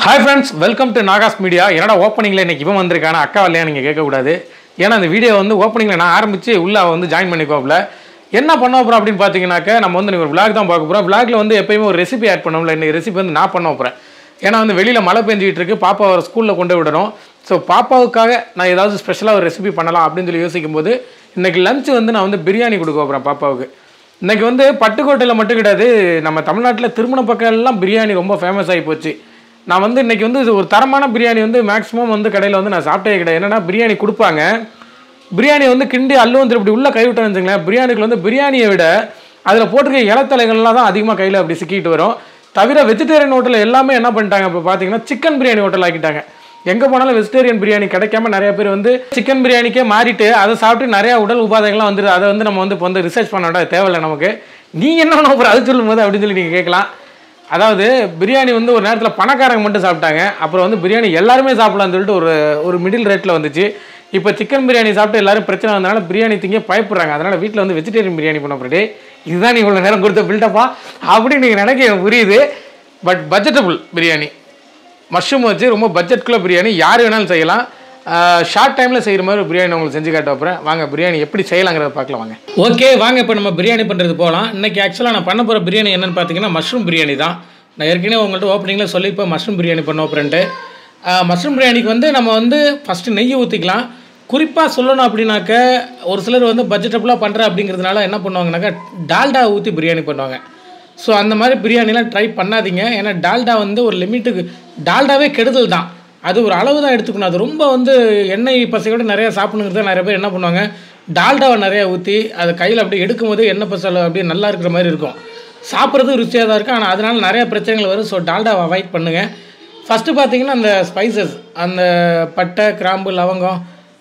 Hi friends, welcome to Nagas Media. என்னடா ஓப்பனிங்ல இன்னைக்கு இவன் வந்திருக்கானா அக்கா இல்லையா நீங்க கேட்க கூடாது. ஏன்னா அந்த வீடியோ வந்து ஓப்பனிங்ல நான் ஆரம்பிச்சு உள்ள வந்து ஜாயின் பண்ணிக்கோப்ல. என்ன பண்ண போறோம் அப்படினு பாத்தீங்கன்னாக்க நம்ம வந்து ஒரு vlog தான் பார்க்க போறோம். vlogல வந்து எப்பவுமே ஒரு ரெசிபி ஆட் பண்ணுவோம்ல. இன்னைக்கு ரெசிபி வந்து நான் பண்ண போறேன். ஏன்னா வந்து வெளியில மழை பெஞ்சிட்டு இருக்கு. பாப்பா வர ஸ்கூல்ல கொண்டு விடணும். சோ பாப்பாவுக்காக நான் ஏதாவது ஸ்பெஷலா ஒரு ரெசிபி பண்ணலாம் அப்படினு சொல்லி யோசிக்கும்போது இன்னைக்கு லஞ்ச் வந்து நான் வந்து பிரியாணி கொடுக்க போறேன் பாப்பாவுக்கு. இன்னைக்கு வந்து பட்டுக்கோட்டையில மட்டும் கிடையாது. நம்ம தமிழ்நாட்டுல திருமண பக்கம் எல்லாம் பிரியாணி ரொம்ப ஃபேமஸ் ஆகி போச்சு. நான் வந்து இன்றைக்கி வந்து ஒரு தரமான பிரியாணி வந்து மேக்ஸிமம் வந்து கடையில் வந்து நான் சாப்பிட்டே கிடையாது. என்னென்னா பிரியாணி கொடுப்பாங்க, பிரியாணி வந்து கிண்டி அள்ளு வந்து இப்படி உள்ளே கைவிட்டேன்னு வச்சுங்களேன். பிரியாணிக்குள்ள வந்து பிரியாணியை விட அதில் போட்டிருக்க இலத்தலைகள்லாம் தான் அதிகமாக கையில் அப்படி சிக்கிட்டு வரும். தவிர வெஜிடேரியன் ஹோட்டல் எல்லாமே என்ன பண்ணிட்டாங்க இப்போ பார்த்தீங்கன்னா சிக்கன் பிரியாணி ஹோட்டல் ஆக்கிட்டாங்க. எங்கே போனாலும் வெஜிடேரியன் பிரியாணி கிடைக்காம நிறைய பேர் வந்து சிக்கன் பிரியாணிக்கே மாறிட்டு அதை சாப்பிட்டு நிறையா உடல் உபாதைகள்லாம் வந்துடுது. அதை வந்து நம்ம வந்து இப்போ வந்து ரிசர்ச் பண்ண வேண்டாம், தேவையில்லை நமக்கு. நீங்கள் என்ன பண்ண போகிற அது சொல்லும் போது அப்படின்னு சொல்லி நீங்கள் கேட்கலாம். அதாவது பிரியாணி வந்து ஒரு நேரத்தில் பணக்காரங்க மட்டும் சாப்பிட்டாங்க, அப்புறம் வந்து பிரியாணி எல்லாருமே சாப்பிடலாம்னு சொல்லிட்டு ஒரு மிடில் ரேட்டில் வந்துச்சு. இப்போ சிக்கன் பிரியாணி சாப்பிட்டு எல்லாரும் பிரச்சனை வந்தனால பிரியாணி திங்க பயப்படுறாங்க. அதனால் வீட்டில் வந்து வெஜிடேரியன் பிரியாணி பண்ண போகிறே இதுதான் நீ இவ்வளோ நேரம் கொடுத்த பில்டப்பா அப்படின்னு நீங்கள் நினைக்க எனக்கு புரியுது. பட் பட்ஜெட்டபுள் பிரியாணி, மஷ்ரூம் வச்சு ரொம்ப பட்ஜெட்குள்ளே பிரியாணி யார் வேணாலும் செய்யலாம். ஷார்ட் டைமில் செய்கிற மாதிரி ஒரு பிரியாணி உங்களுக்கு செஞ்சு காட்ட போகிறேன். வாங்க பிரியாணி எப்படி செய்யலாங்கிறத பார்க்கலாம் வாங்க. ஓகே வாங்க இப்போ நம்ம பிரியாணி பண்ணுறது போகலாம். இன்றைக்கி ஆக்சுவலாக நான் பண்ண போகிற பிரியாணி என்னென்னு பார்த்தீங்கன்னா மஷ்ரூம் பிரியாணி தான். நான் ஏற்கனவே உங்கள்கிட்ட ஓப்பனிங்கில் சொல்லி இப்போ மஷ்ரூம் பிரியாணி பண்ணோம் ஃப்ரெண்டு. மஷ்ரூம் பிரியாணிக்கு வந்து நம்ம வந்து ஃபஸ்ட்டு நெய் ஊற்றிக்கலாம். குறிப்பாக சொல்லணும் அப்படின்னாக்க ஒரு சிலர் வந்து பட்ஜெட்டபுளாக பண்ணுற அப்படிங்கிறதுனால என்ன பண்ணுவாங்கனாக்கா டால்டா ஊற்றி பிரியாணி பண்ணுவாங்க. ஸோ அந்த மாதிரி பிரியாணிலாம் ட்ரை பண்ணாதீங்க. ஏன்னா டால்டா வந்து ஒரு லிமிட்டுக்கு, டால்டாவே கெடுதல் தான், அது ஒரு அளவு தான் எடுத்துக்கணும். அது ரொம்ப வந்து எண்ணெய் பசையோடு நிறையா சாப்பிடுங்கிறத நிறைய பேர் என்ன பண்ணுவாங்க, டால்டாவை நிறையா ஊற்றி அதை கையில் அப்படி எடுக்கும்போது எண்ணெய் பசை அப்படியே நல்லா இருக்கிற மாதிரி இருக்கும். சாப்பிட்றது ருச்சியாக தான் இருக்கும், ஆனால் அதனால் நிறையா பிரச்சனைகள் வரும். ஸோ டால்டாவை அவாய்ட் பண்ணுங்கள். ஃபஸ்ட்டு பார்த்தீங்கன்னா அந்த ஸ்பைசஸ், அந்த பட்டை கிராம்பு லவங்கம்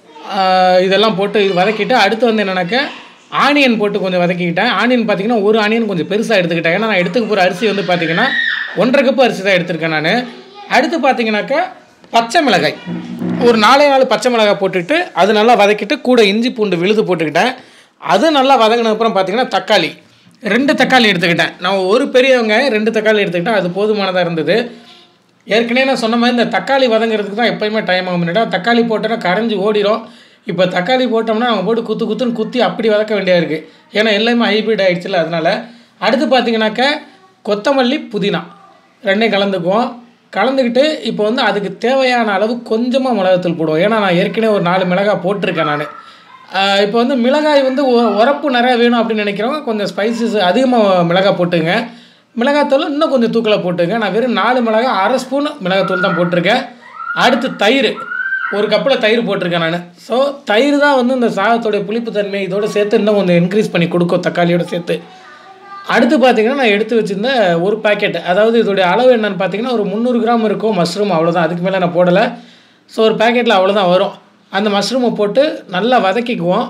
இதெல்லாம் போட்டு இது வதக்கிட்டு அடுத்து வந்து என்னென்னாக்க ஆனியன் போட்டு கொஞ்சம் வதக்கிக்கிட்டேன். ஆனியன் பார்த்திங்கன்னா ஒரு ஆனியன் கொஞ்சம் பெருசாக எடுத்துக்கிட்டேன். ஏன்னா நான் எடுத்துக்க போகிற அரிசி வந்து பார்த்திங்கன்னா 1.5 கப்பு அரிசி தான் எடுத்திருக்கேன் நான். அடுத்து பார்த்திங்கனாக்கா பச்சை மிளகாய் ஒரு 4 பச்சை மிளகாய் போட்டுக்கிட்டு அது நல்லா வதக்கிட்டு கூட இஞ்சி பூண்டு விழுது போட்டுக்கிட்டேன். அது நல்லா வதங்கினதுக்கப்புறம் பார்த்திங்கன்னா தக்காளி 2 தக்காளி எடுத்துக்கிட்டேன். நான் ஒரு பெரியவங்க 2 தக்காளி எடுத்துக்கிட்டேன், அது போதுமானதாக இருந்தது. ஏற்கனவே நான் சொன்ன மாதிரி இந்த தக்காளி வதங்கிறதுக்கு தான் எப்போயுமே டைம் ஆகும். முன்னாடி தக்காளி போட்டோன்னா கரைஞ்சி ஓடிடும். இப்போ தக்காளி போட்டோம்னா நம்ம போட்டு குத்துன்னு குத்தி அப்படி வதக்க வேண்டியதாக இருக்குது. ஏன்னா எல்லாமே ஹைப்ரிட் ஆகிடுச்சுல, அதனால். அடுத்து பார்த்திங்கனாக்க கொத்தமல்லி புதினா 2 கலந்துக்குவோம். கலந்துக்கிட்டு இப்போ வந்து அதுக்கு தேவையான அளவு கொஞ்சமாக மிளகாத்தூள் போடுவோம். ஏன்னா நான் ஏற்கனவே ஒரு 4 மிளகாய் போட்டிருக்கேன் நான். இப்போ வந்து மிளகாய் வந்து உரப்பு நிறையா வேணும் அப்படின்னு நினைக்கிறவங்க கொஞ்சம் ஸ்பைசஸ் அதிகமாக மிளகாய் போட்டுங்க. மிளகாத்தூள் இன்னும் கொஞ்சம் தூக்கலாக போட்டுங்க. நான் வெறும் 4 மிளகாய் 1/2 ஸ்பூன் மிளகாத்தூள் தான் போட்டிருக்கேன். அடுத்து தயிர், ஒரு கப்பில் தயிர் போட்டிருக்கேன் நான். ஸோ தயிர் தான் வந்து இந்த சாதத்தோடைய புளிப்பு தன்மை இதோடு சேர்த்து இன்னும் கொஞ்சம் இன்க்ரீஸ் பண்ணி கொடுக்கும் தக்காளியோடு சேர்த்து. அடுத்து பார்த்திங்கன்னா நான் எடுத்து வச்சுருந்த ஒரு பேக்கெட், அதாவது இதோடைய அளவு என்னென்னு பார்த்தீங்கன்னா ஒரு 300 கிராம் இருக்கும் மஷ்ரூம், அவ்வளோதான். அதுக்கு மேலே நான் போடலை. ஸோ ஒரு பேக்கெட்டில் அவ்வளோதான் வரும். அந்த மஷ்ரூமை போட்டு நல்லா வதக்கிக்குவோம்.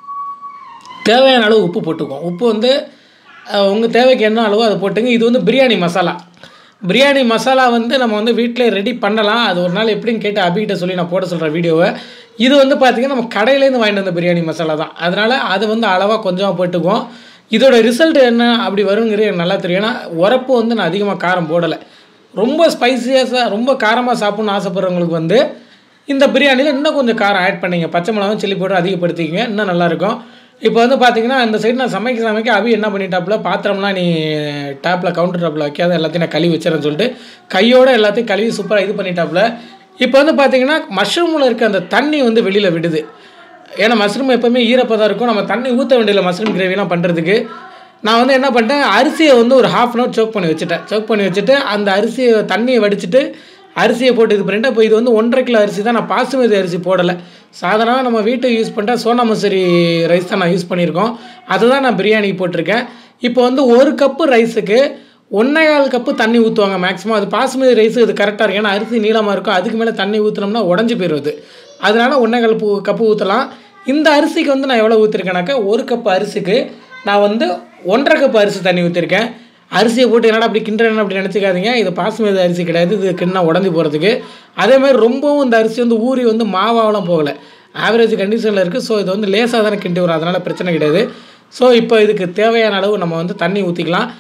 தேவையான அளவு உப்பு போட்டுக்குவோம். உப்பு வந்து உங்கள் தேவைக்கு என்ன அளவோ அதை போட்டுங்க. இது வந்து பிரியாணி மசாலா. பிரியாணி மசாலா வந்து நம்ம வந்து வீட்டில் ரெடி பண்ணலாம். அது ஒரு நாள் எப்படின்னு கேட்டு அபிகிட்ட சொல்லி நான் போட சொல்கிறேன் வீடியோவை. இது வந்து பார்த்திங்கன்னா நம்ம கடையிலேருந்து வாங்கிட்டு வந்த பிரியாணி மசாலா தான். அதனால் அது வந்து அளவாக கொஞ்சமாக போட்டுக்குவோம். இதோட ரிசல்ட் என்ன அப்படி வருங்கிறது எனக்கு நல்லா தெரியும். ஏன்னா உரப்பு வந்து நான் அதிகமாக காரம் போடலை. ரொம்ப ஸ்பைசியஸாக ரொம்ப காரமாக சாப்பிட்ணுன்னு ஆசைப்படுறவங்களுக்கு வந்து இந்த பிரியாணியில் இன்னும் கொஞ்சம் காரம் ஆட் பண்ணிங்க. பச்சை மிளகாவும் சில்லி பவுடர் அதிகப்படுத்திக்கிங்க, இன்னும் நல்லாயிருக்கும். இப்போ வந்து பார்த்திங்கன்னா இந்த சைடு நான் சமைக்க அபி என்ன பண்ணிட்டாப்புல, பாத்திரம்லாம் நீ டேப்பில் கவுண்டர் டாப்பில் வைக்காத, எல்லாத்தையும் நான் கழுவி வச்சுறேன்னு சொல்லிட்டு கையோடு எல்லாத்தையும் கழுவி சூப்பராக இது பண்ணிட்டாப்புல. இப்போ வந்து பார்த்திங்கன்னா மஷ்ரூமில் இருக்க அந்த தண்ணி வந்து வெளியில் விடுது. ஏன்னா மஷ்ரூம் எப்போவுமே ஈரப்பதாக இருக்கும், நம்ம தண்ணி ஊற்ற வேண்டியதில்லை மஷ்ரூம் கிரேவிலாம் பண்ணுறதுக்கு. நான் வந்து என்ன பண்ணிட்டேன், அரிசியை வந்து ஒரு 1/2 அன் ஹவர் சோக் பண்ணி வச்சுட்டு அந்த அரிசியை தண்ணியை வடிச்சிட்டு அரிசியை போட்டு இது பண்ணிவிட்டு. இப்போ இது வந்து 1.5 கிலோ அரிசி தான், நான் பாசுமதி அரிசி போடலை. சாதாரணமாக நம்ம வீட்டுக்கு யூஸ் பண்ணுற சோனா மசூரி ரைஸ் தான் நான் யூஸ் பண்ணியிருக்கோம். அதுதான் நான் பிரியாணிக்கு போட்டிருக்கேன். இப்போ வந்து 1 கப்பு ரைஸுக்கு 1.25 கப்பு தண்ணி ஊற்றுவாங்க மேக்ஸிமம். அது பாசுமதி ரைஸு இது கரெக்டாக இருக்கும். ஏன்னா அரிசி நீளமாக இருக்கும், அதுக்கு மேலே தண்ணி ஊற்றினோம்னா உடஞ்சி போயிடுவது. அதனால் 1.25 கப்பு ஊற்றலாம். இந்த அரிசிக்கு வந்து நான் எவ்வளோ ஊற்றிருக்கேனாக்கா 1 கப்பு அரிசிக்கு நான் வந்து 1.5 கப்பு அரிசி தண்ணி ஊற்றிருக்கேன். அரிசியை போட்டு என்னடா அப்படி கிண்டுறேன்னு அப்படி நினச்சிக்காதீங்க, இது பாசுமதி அரிசி கிடையாது, இது கிண்ணா உடஞ்சி போகிறதுக்கு. அதேமாதிரி ரொம்பவும் இந்த அரிசி வந்து ஊறி வந்து மாவாவெலாம் போகலை, ஆவரேஜ் கண்டிஷனில் இருக்குது. ஸோ இது வந்து லேசாக தானே கிண்டி வரும், அதனால் பிரச்சனை கிடையாது. ஸோ இப்போ இதுக்கு தேவையான அளவு நம்ம வந்து தண்ணி ஊற்றிக்கலாம்.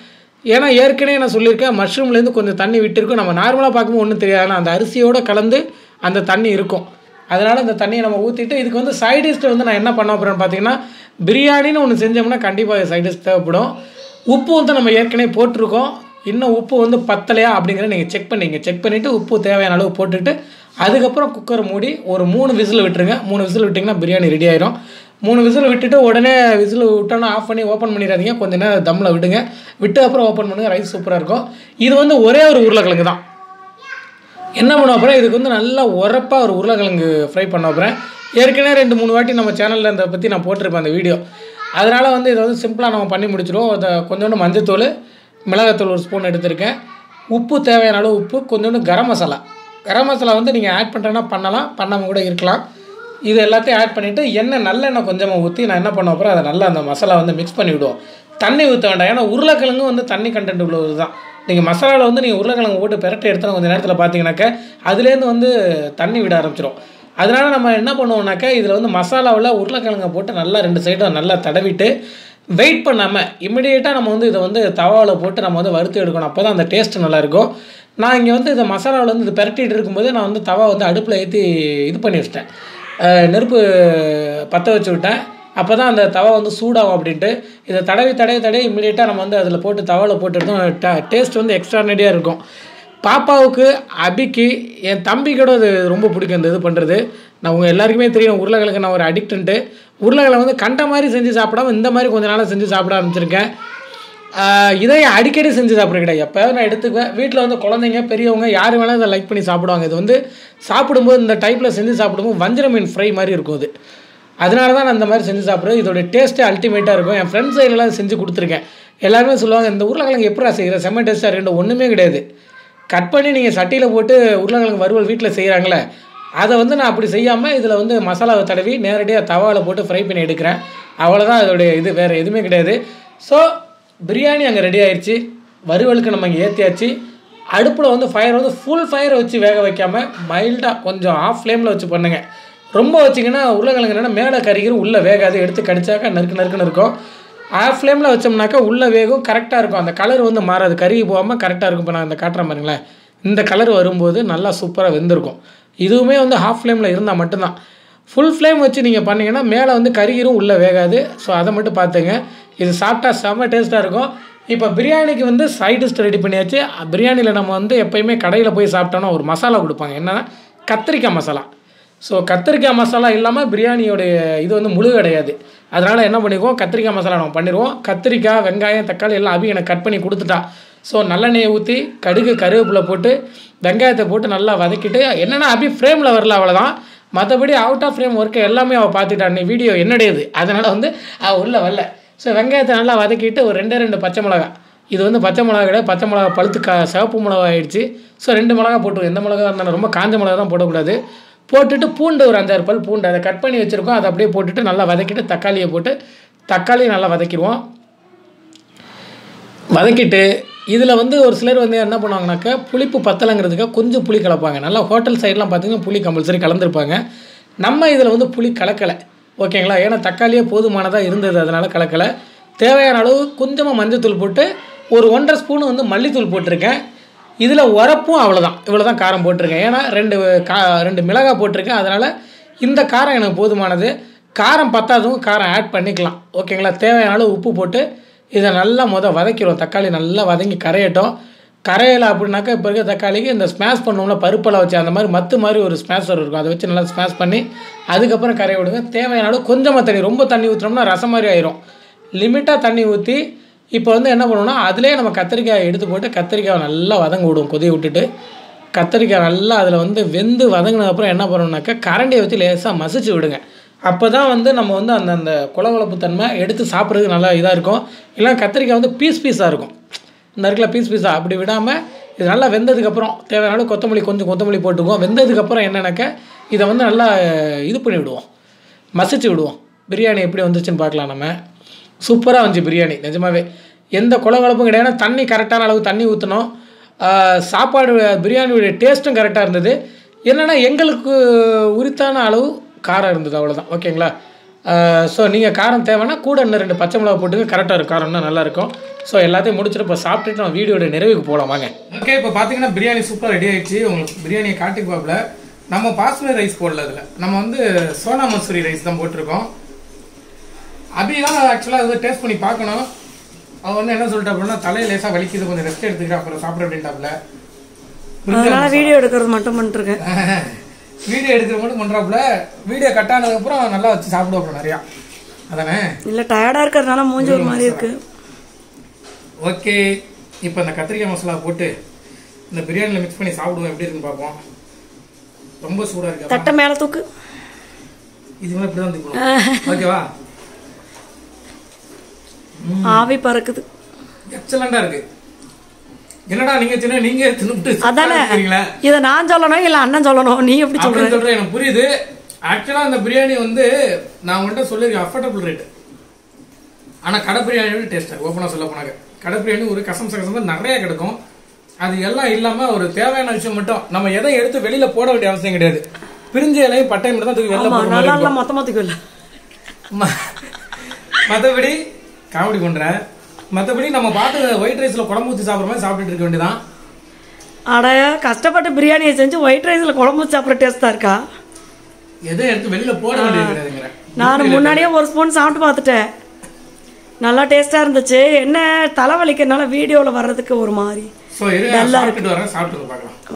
ஏன்னா ஏற்கனவே நான் சொல்லியிருக்கேன், மஷ்ரூம்லேருந்து கொஞ்சம் தண்ணி விட்டுருக்கும். நம்ம நார்மலாக பார்க்கும்போது ஒன்றும் தெரியாது. ஆனால் அந்த அரிசியோடு கலந்து அந்த தண்ணி இருக்கும். அதனால் அந்த தண்ணியை நம்ம ஊற்றிட்டு இதுக்கு வந்து சைடிஷ்ட்டு வந்து நான் என்ன பண்ண போகிறேன்னு பார்த்தீங்கன்னா, பிரியாணின்னு ஒன்று செஞ்சோம்னா கண்டிப்பாக சைடிஷ் தேவைப்படும். உப்பு வந்து நம்ம ஏற்கனவே போட்டிருக்கோம். இன்னும் உப்பு வந்து பத்தலையா அப்படிங்கிறத நீங்கள் செக் பண்ணிவிட்டு உப்பு தேவையான அளவு போட்டுட்டு அதுக்கப்புறம் குக்கரை மூடி ஒரு 3 விசில் விட்டுருங்க. 3 விசில் விட்டிங்கன்னா பிரியாணி ரெடி ஆயிரும். 3 விசில் விட்டுட்டு உடனே விசில் விட்டோன்னா ஆஃப் பண்ணி ஓப்பன் பண்ணிடாதீங்க. கொஞ்சம் நேரம் தம்மில் விடுங்க. விட்டு அப்புறம் ஓப்பன் பண்ணுங்கள். ரைஸ் சூப்பராக இருக்கும். இது வந்து ஒரே ஒரு உருளைக்கிழங்கு தான். என்ன பண்ண போகிறேன், இதுக்கு வந்து நல்லா உரப்பாக ஒரு உருளைக்கிழங்கு ஃப்ரை பண்ண போகிறேன். ஏற்கனவே 2-3 வாட்டி நம்ம சேனலில் இதை பற்றி நான் போட்டிருப்பேன் அந்த வீடியோ. அதனால் வந்து இதை வந்து சிம்பிளாக நம்ம பண்ணி முடிச்சிடுவோம். அதை கொஞ்சோண்டு மஞ்சத்தூள், மிளகாத்தூள் 1 ஸ்பூன் எடுத்திருக்கேன். உப்பு தேவையான அளவு உப்பு, கொஞ்சோண்டு கரம் மசாலா வந்து நீங்கள் ஆட் பண்ணுறேன்னா பண்ணலாம், பண்ணாமல் கூட இருக்கலாம். இது எல்லாத்தையும் ஆட் பண்ணிவிட்டு நல்லெண்ணெய் கொஞ்சமாக ஊற்றி நான் என்ன பண்ண போகிறேன், அதை நல்லா அந்த மசாலா வந்து மிக்ஸ் பண்ணி விடுவோம். தண்ணி ஊற்ற வேண்டாம். ஏன்னா உருளைக்கிழங்கு வந்து தண்ணி கண்டென்ட் உள்ளது தான். நீங்கள் மசாலாவில் வந்து நீங்கள் உருளைக்கிழங்கு போட்டு பெரட்டி எடுத்தால் கொஞ்சம் நேரத்தில் பார்த்தீங்கன்னாக்கா அதுலேருந்து வந்து தண்ணி விட ஆரம்பிச்சிடும். அதனால் நம்ம என்ன பண்ணுவோம்னாக்கா இதில் வந்து மசாலாவில் உருளைக்கிழங்கை போட்டு நல்லா 2 சைடும் நல்லா தடவிட்டு வெயிட் பண்ணாமல் இமிடியேட்டாக நம்ம வந்து இதை வந்து தவாவில் போட்டு நம்ம வந்து வறுத்து எடுக்கணும். அப்போ தான் அந்த டேஸ்ட்டு நல்லாயிருக்கும். நான் இங்கே வந்து இந்த மசாலாவில் வந்து இது பெரட்டிகிட்டு இருக்கும்போது நான் வந்து தவா வந்து அடுப்பில் ஏற்றி இது பண்ணி வச்சிட்டேன். நெருப்பு பற்ற வச்சு விட்டேன். அப்போ தான் அந்த தவா வந்து சூடாகும் அப்படின்ட்டு இதை தடவி இமிடியேட்டாக நம்ம வந்து அதில் போட்டு தவாவில் போட்டு எடுத்தோம். டேஸ்ட் வந்து எக்ஸ்ட்ரானரியாக இருக்கும். பாப்பாவுக்கு, அபிக்கு, என் தம்பிக்கூட அது ரொம்ப பிடிக்கும் இந்த இது பண்ணுறது. நான் உங்கள் எல்லாருக்குமே தெரியும் உருளைக்கிழங்கு நான் ஒரு அடிக்டன்ட்டு. உருளைக்கிழங்கு வந்து கண்ட மாதிரி செஞ்சு சாப்பிடாம இந்த மாதிரி கொஞ்ச நாளாக செஞ்சு சாப்பிட ஆரம்பிச்சிருக்கேன். இதை அடிக்கடி செஞ்சு சாப்பிட்ற கிடையாது. எப்போயாவது நான் எடுத்துக்குவேன். வீட்டில் வந்து குழந்தைங்க, பெரியவங்க யார் வேணால் இதை லைக் பண்ணி சாப்பிடுவாங்க. இது வந்து சாப்பிடும்போது இந்த டைப்பில் செஞ்சு சாப்பிடும்போது வஞ்சர மீன் ஃப்ரை மாதிரி இருக்கும் அது. அதனால தான் நான் இந்த மாதிரி செஞ்சு சாப்பிட்றது. இதோடைய டேஸ்ட்டே அல்டிமேட்டாக இருக்கும். என் ஃப்ரெண்ட்ஸ் சைட்லலாம் செஞ்சு கொடுத்துருக்கேன். எல்லாருமே சொல்லுவாங்க இந்த உருளைக்கிழங்கு எப்படா செய்கிற, செம்ம டேஸ்ட்டாக இருக்குன்னு. ஒன்றுமே கிடையாது. கட் பண்ணி நீங்கள் சட்டியில் போட்டு உருளைக்கிழங்கு வறுவல் வீட்டில் செய்கிறாங்களே அதை வந்து நான் அப்படி செய்யாமல் இதில் வந்து மசாலாவை தடவி நேரடியாக தவாவில் போட்டு ஃப்ரை பண்ணி எடுக்கிறேன். அவ்வளோதான் அதோடைய இது, வேறு எதுவுமே கிடையாது. ஸோ பிரியாணி அங்கே ரெடி ஆயிடுச்சு. வறுவலுக்கு நம்ம இங்கே ஏற்றியாச்சு. அடுப்பில் வந்து ஃபயர் வந்து ஃபுல் ஃபயரை வச்சு வேக வைக்காமல் மைல்டாக கொஞ்சம் ஆஃப் ஃப்ளேமில் வச்சு பண்ணுங்கள். ரொம்ப வச்சிங்கன்னா உருளைக்கிழங்கு என்னென்னா மேலே கறிக்கிறோம், உள்ளே வேகாது. எடுத்து கடிச்சாக்கா நறுக்குன்னு இருக்கும். ஆஃப் ஃப்ளேமில் வச்சோம்னாக்கா உள்ளே வேகும், கரெக்டாக இருக்கும். அந்த கலர் வந்து மாறாது, கருகி போகாமல் கரெக்டாக இருக்கும். இப்போ நான் இந்த காட்டுறேன் பாருங்களேன், இந்த கலர் வரும்போது நல்லா சூப்பராக வெந்திருக்கும். இதுவுமே வந்து ஹாஃப் ஃப்ளேமில் இருந்தால் மட்டும்தான். ஃபுல் ஃப்ளேம் வச்சு நீங்கள் பண்ணிங்கன்னா மேலே வந்து கறிகிறோம், உள்ளே வேகாது. ஸோ அதை மட்டும் பார்த்துங்க. இது சாப்பிட்டா செம்ம டேஸ்ட்டாக இருக்கும். இப்போ பிரியாணிக்கு வந்து சைட் டிஷ் ரெடி பண்ணியாச்சு. பிரியாணியில் நம்ம வந்து எப்போயுமே கடையில் போய் சாப்பிட்டோன்னா ஒரு மசாலா கொடுப்பாங்க, என்னென்னா கத்திரிக்காய் மசாலா. ஸோ கத்திரிக்காய் மசாலா இல்லாமல் பிரியாணியோடைய இது வந்து முழு கிடையாது. அதனால் என்ன பண்ணிக்குவோம், கத்திரிக்காய் மசாலா நம்ம பண்ணிடுவோம். கத்திரிக்காய், வெங்காயம், தக்காளி எல்லாம் அபி எனக்கு கட் பண்ணி கொடுத்துட்டா. ஸோ நல்லெண்ணெயை ஊற்றி கடுகு, கருவேப்பிலை போட்டு வெங்காயத்தை போட்டு நல்லா வதக்கிட்டு, என்னென்னா அபி ஃப்ரேமில் வரல, அவ்வளோதான். மற்றபடி அவுட் ஆஃப் ஃப்ரேம் ஒர்க்கை எல்லாமே அவள் பார்த்துட்டான். வீடியோ என்னடையது, அதனால் வந்து அவள் உள்ள வரல. ஸோ வெங்காயத்தை நல்லா வதக்கிட்டு ஒரு 2 பச்சை மிளகா, இது வந்து பச்சை மிளகா கிடையாது, பச்சை மிளகா பழுத்து சிவப்பு மிளகா ஆகிடுச்சு. ஸோ 2 மிளகா போட்டு, எந்த மிளகா இருந்தாலும் ரொம்ப காஞ்ச மிளகா தான் போடக்கூடாது. போட்டுட்டு பூண்டு ஒரு 5-6 பல் பூண்டு அதை கட் பண்ணி வச்சுருக்கோம். அதை அப்படியே போட்டுட்டு நல்லா வதக்கிட்டு தக்காளியை போட்டு தக்காளியை நல்லா வதக்கிடுவோம். வதக்கிட்டு இதில் வந்து ஒரு சிலர் வந்து என்ன பண்ணுவாங்கனாக்கா புளிப்பு பத்தலைங்கிறதுக்காக கொஞ்சம் புளி கலப்பாங்க. நல்லா ஹோட்டல் சைட்லாம் பார்த்திங்கன்னா புளி கம்பல்சரி கலந்துருப்பாங்க. நம்ம இதில் வந்து புளி கலக்கலை, ஓகேங்களா. ஏன்னா தக்காளியே போதுமானதாக இருந்தது, அதனால் கலக்கலை. தேவையான அளவு கொஞ்சமாக மஞ்சத்தூள் போட்டு ஒரு 1.5 ஸ்பூன் வந்து மல்லித்தூள் போட்டிருக்கேன். இதில் உரப்பும் அவ்வளோதான், இவ்வளோ தான் காரம் போட்டிருக்கேன். ஏன்னா 2 மிளகாய் போட்டிருக்கேன், அதனால் இந்த காரம் எனக்கு போதுமானது. காரம் பத்தாதவங்க காரம் ஆட் பண்ணிக்கலாம், ஓகேங்களா. தேவையான அளவு உப்பு போட்டு இதை நல்லா வதக்கிடுவோம். தக்காளி நல்லா வதங்கி கரையட்டும். கரையலை அப்படின்னாக்கா இப்போ இருக்க தக்காளிக்கு இந்த ஸ்மாஷ் பண்ணுவோம்ல பருப்பெல்லாம் வச்சு, அந்த மாதிரி மத்து மாதிரி ஒரு ஸ்மாஷர் இருக்கும், அதை வச்சு நல்லா ஸ்மாஷ் பண்ணி அதுக்கப்புறம் கரைய விடுங்க. தேவையான அளவு கொஞ்சமாக தண்ணி, ரொம்ப தண்ணி ஊற்றினோம்னா ரசம் மாதிரி ஆயிரும். லிமிட்டாக தண்ணி ஊற்றி இப்போ வந்து என்ன பண்ணுவோம்னா அதிலே நம்ம கத்திரிக்காயை எடுத்து போட்டு கத்திரிக்காயை நல்லா வதங்க விடுவோம். கொதிய விட்டுட்டு கத்திரிக்காய் நல்லா அதில் வந்து வெந்து வதங்கினதுக்கப்புறம் என்ன பண்ணணும்னாக்கா கரண்டியை வச்சு லேசாக மசிச்சு விடுங்க. அப்போ தான் வந்து நம்ம வந்து அந்த குளகுளப்பு தன்மை எடுத்து சாப்பிட்றதுக்கு நல்லா இதாக இருக்கும். இல்லைனா கத்திரிக்காய் வந்து பீஸாக இருக்கும், இந்த இடத்துல பீஸாக அப்படி விடாமல் இது நல்லா வெந்ததுக்கப்புறம் தேவையான கொத்தமல்லி, கொஞ்சம் கொத்தமல்லி போட்டுக்குவோம். வெந்ததுக்கப்புறம் என்னென்னாக்கா இதை வந்து நல்லா இது பண்ணி விடுவோம், மசிச்சு விடுவோம். பிரியாணி எப்படி வந்துச்சுன்னு பார்க்கலாம். நம்ம சூப்பராக வந்துச்சு பிரியாணி, நிஜமாகவே எந்த குளகுளப்பும் கிடையாது. தண்ணி கரெக்டான அளவு தண்ணி ஊற்றணும். சாப்பாடு பிரியாணியுடைய டேஸ்ட்டும் கரெக்டாக இருந்தது. என்னென்னா எங்களுக்கு உரித்தான அளவு காரம் இருந்தது, அவ்வளோதான், ஓகேங்களா. ஸோ நீங்கள் காரம் தேவைன்னா கூட இன்னும் 2 பச்சை மிளகா போட்டுங்க, கரெக்டாக இருக்கும், காரம்னா நல்லாயிருக்கும். ஸோ எல்லாத்தையும் முடிச்சுட்டு இப்போ சாப்பிட்டுட்டு நம்ம வீடியோட நிறைவுக்கு போகலாம் வாங்க. ஓகே, இப்போ பார்த்தீங்கன்னா பிரியாணி சூப்பராக ரெடி ஆகிடுச்சு. உங்களுக்கு பிரியாணியை காட்டிக்குவாப்பில் நம்ம பாஸ்மதி ரைஸ் போடல, அதில் நம்ம வந்து சோனா மசூரி ரைஸ் தான் போட்டிருக்கோம். அப்படிலாம் ஆக்சுவலாக அது டேஸ்ட் பண்ணி பார்க்கணும். அவன் வந்து என்ன சொல்லிட்டா அப்படின்னா தலையை லேசாக வலிக்குது, கொஞ்சம் ரெஸ்ட் எடுத்துக்கிறேன் அப்புறம் சாப்பிட அப்படின்ட்டாப்புல. அதனால வீடியோ எடுக்கிறது மட்டும் பண்ணிருக்கேன். வீடியோ எடுக்கிற மட்டும் பண்ணுறாப்புல. வீடியோ கட் ஆனதுக்கப்புறம் நல்லா வச்சு சாப்பிடுவோம் நிறையா. அதானே? இல்லை, டயர்டாக இருக்கிறதுனால மூஞ்சி ஒரு மாதிரி இருக்கு. ஓகே, இப்போ இந்த கத்திரிக்காய் மசாலா போட்டு இந்த பிரியாணியில் மிக்ஸ் பண்ணி சாப்பிடுவோம், எப்படி இருக்குன்னு பார்ப்போம். ரொம்ப சூடாக இருக்கு. தட்டை மேலே தூக்கு. இது மாதிரி இப்படி தான் தூக்கணும். ஓகேவா? ஆவி பறக்குது. எக்ஸலண்டா இருக்கு. என்னடா நீங்க சின்ன நீங்க தின்னுட்டு அதானே இதை நான் சொல்லணும் இல்லை அண்ணன் சொல்லணும்? நீ எப்படி சொல்றேன்? எனக்கு புரியுது. ஆக்சுவலா அந்த பிரியாணி வந்து நான் உங்கள்கிட்ட சொல்லியிருக்கேன் அஃபோர்டபுள் ரேட். ஆனால் கடை பிரியாணியோட டேஸ்ட் ஓப்பனாக சொல்ல போனாங்க. கடை பிரியாணி ஒரு கசம் நிறைய கிடைக்கும். அது எல்லாம் இல்லாமல் ஒரு தேவையான விஷயம் மட்டும் நம்ம எதை எடுத்து வெளியில போட வேண்டிய அவசியம் கிடையாது. பிரிஞ்ச இலையும் பட்டை மட்டும் தான் தூக்கி வெளில போடுறோம். மொத்தமாக தூக்கல. மற்றபடி காமெடி பண்றேன். மற்றபடி நம்ம பார்த்து ஒயிட் ரைஸ்ல குழம்பு ஊற்றி சாப்பிட்ற மாதிரி சாப்பிட்டுட்டு இருக்க வேண்டியதான். அட, கஷ்டப்பட்டு பிரியாணியை செஞ்சு ஒயிட் ரைஸ்ல குழம்பு ஊற்றி சாப்பிட்ற டேஸ்டா இருக்கா? எதை எடுத்து வெளியில போட வேண்டியது கிடையாதுங்கிற. நான் முன்னாடியே ஒரு ஸ்பூன் சாப்பிட்டு பார்த்துட்டேன், நல்லா டேஸ்டா இருந்துச்சு. என்ன தலைவலிக்கிறதுனால வீடியோவில் வர்றதுக்கு ஒரு மாதிரி ஸோ சாப்பிட்டு வரேன், சாப்பிட்டு பார்க்கலாம்.